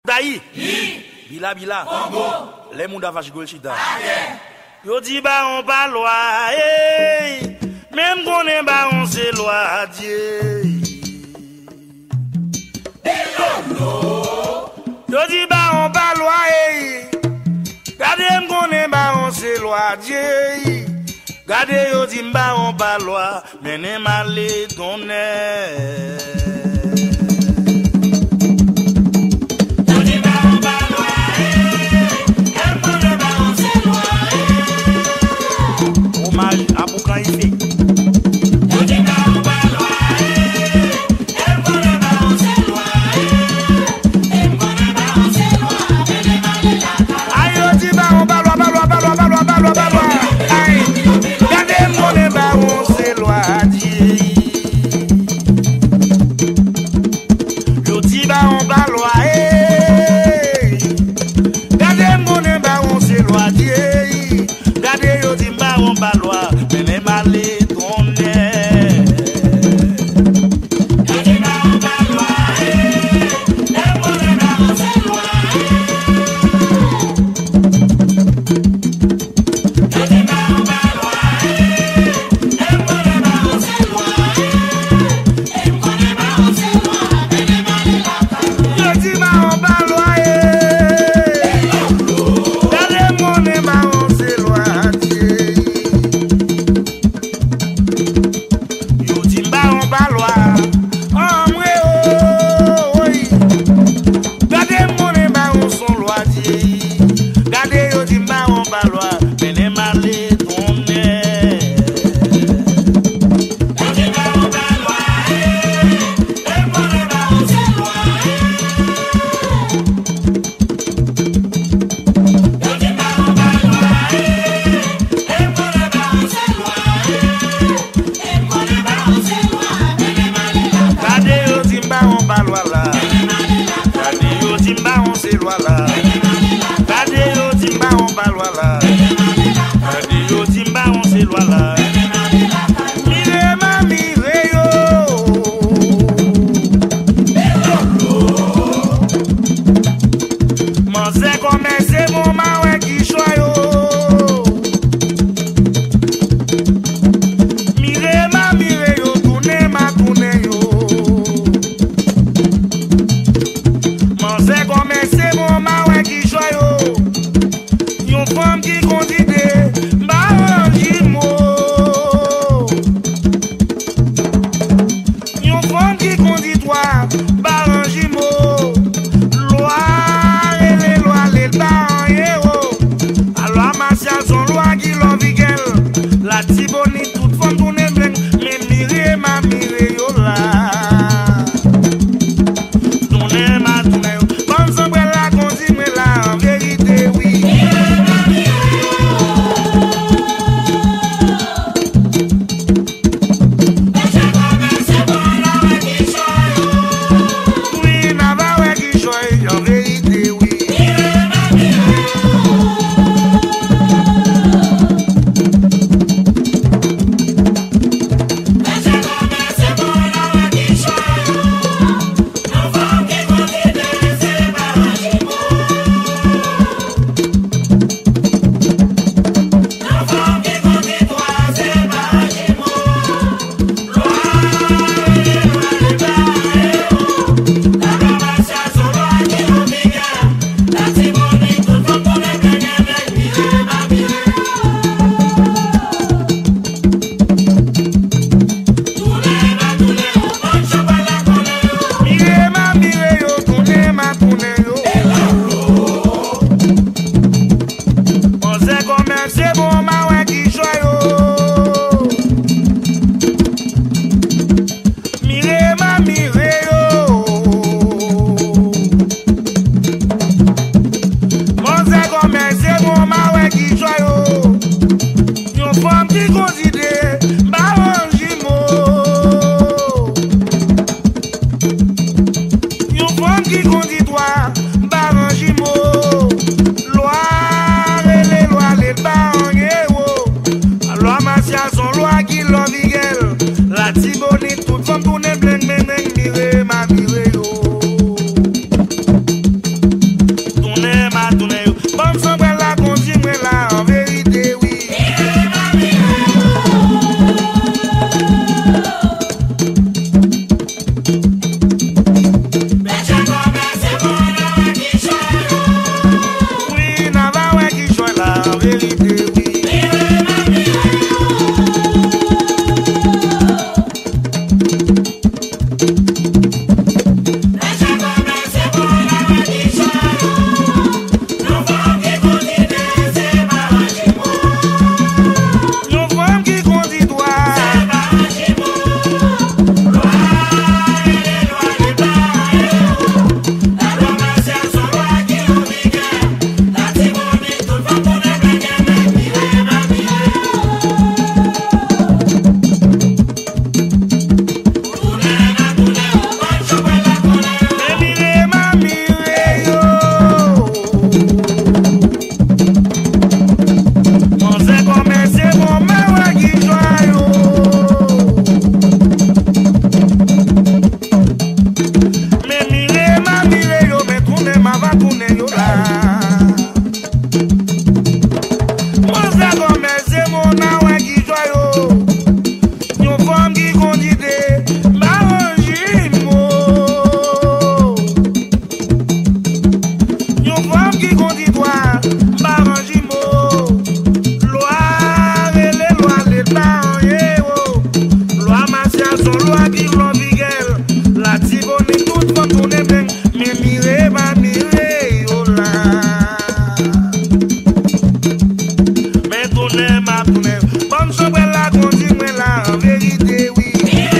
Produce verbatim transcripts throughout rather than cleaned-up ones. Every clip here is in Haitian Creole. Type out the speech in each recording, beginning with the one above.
Taï. Bila bila. Les moun d'avache golchita. Yo dit ba on pas loi. Même qu'on est ba on c'est loi Dieu. Yo dit ba on pas loi. Gade qu'on est ba on c'est loi Dieu. Gade yo dit ba on pas loi. Mais n'est malé ton hommage à Boukaïfé. Mon c'est comme c'est mon maman qui joue. Yon femme qui Une femme qui conduit toi, Baranjimo. Loi et les lois de l'État, loi martiale sont loi qui l'ont viguel. La tibonne toute femme tourne bien, mais mire, ma mire, oh là. Mais tourne, ma tourne, bonne chambre la conduit, mais là, en vérité, oui.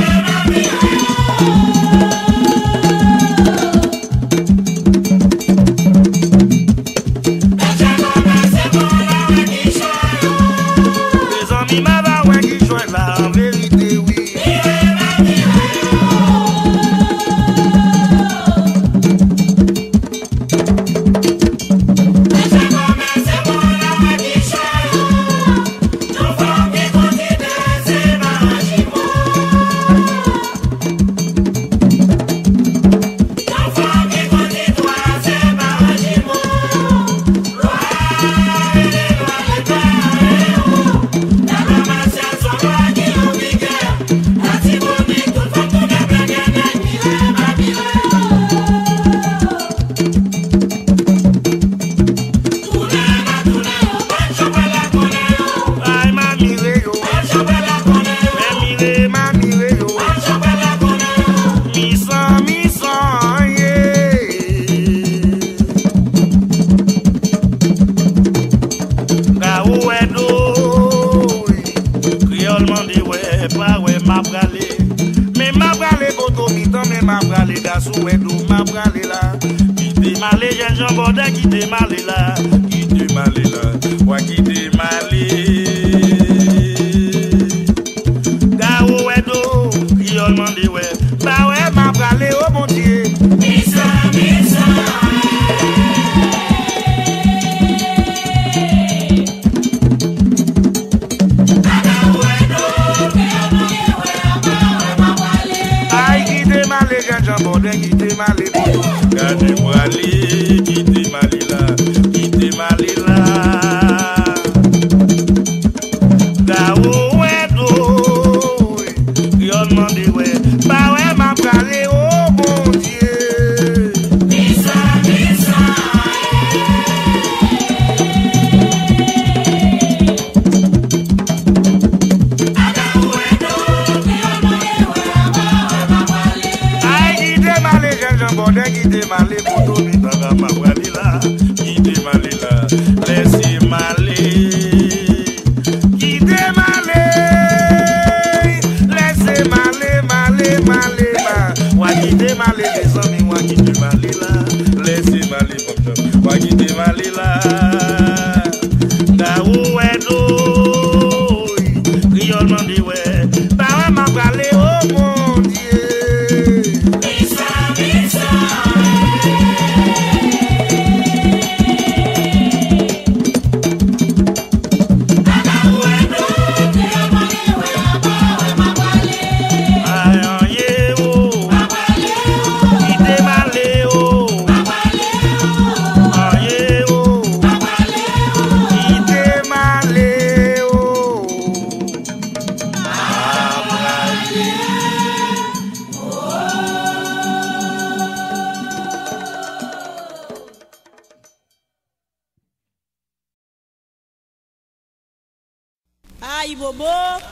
Aïe bobo,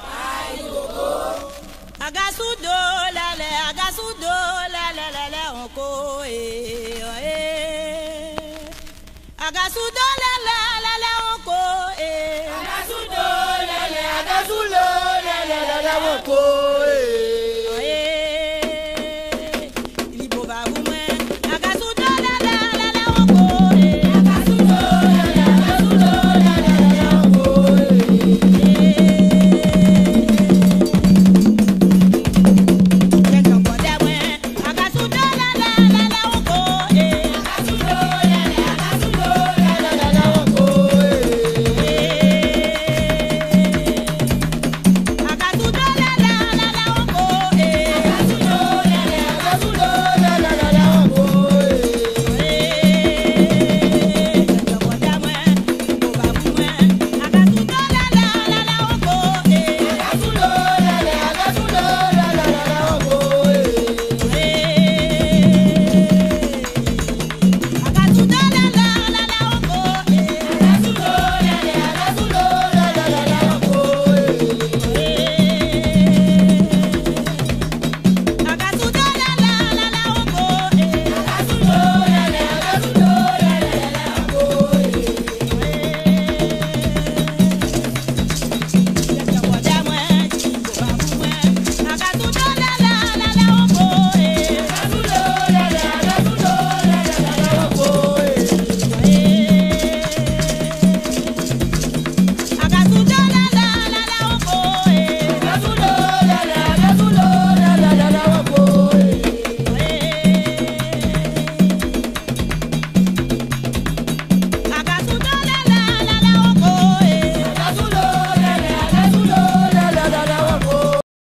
aïe bobo, agasudo lele, agasudo lele lele onko eh eh, agasudo lele lele onko eh, agasudo lele, agasudo lele lele onko eh.